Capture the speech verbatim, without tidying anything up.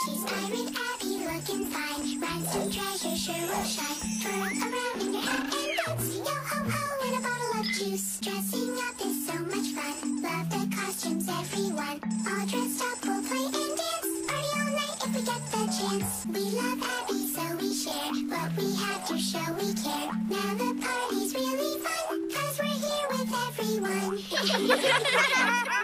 She's Pirate Abby, looking fine. Rhymes and treasure sure will shine. Twirl around in your hat and dance. Yo ho ho, and a bottle of juice. Dressing up is so much fun. Love the costumes, everyone. All dressed up, we'll play and dance. Party all night if we get the chance. We love Abby, so we share what we have to show we care. Now the party's really fun, cause we're here with everyone.